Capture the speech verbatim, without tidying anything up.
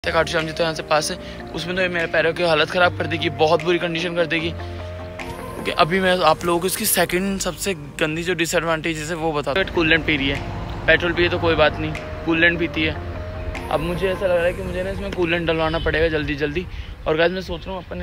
खाटू श्याम जी तो यहाँ से पास है, उसमें तो मेरे पैरों की हालत ख़राब कर देगी, बहुत बुरी कंडीशन कर देगी। क्योंकि अभी मैं आप लोगों को इसकी सेकंड सबसे गंदी जो डिसएडवांटेज है वो बताता हूँ। कूलेंट पी रही है, पेट्रोल पी है तो कोई बात नहीं, कूलेंट पीती है। अब मुझे ऐसा लग रहा है कि मुझे ना इसमें कूलेंट डलवाना पड़ेगा जल्दी जल्दी। और गाइस मैं सोच रहा हूँ अपन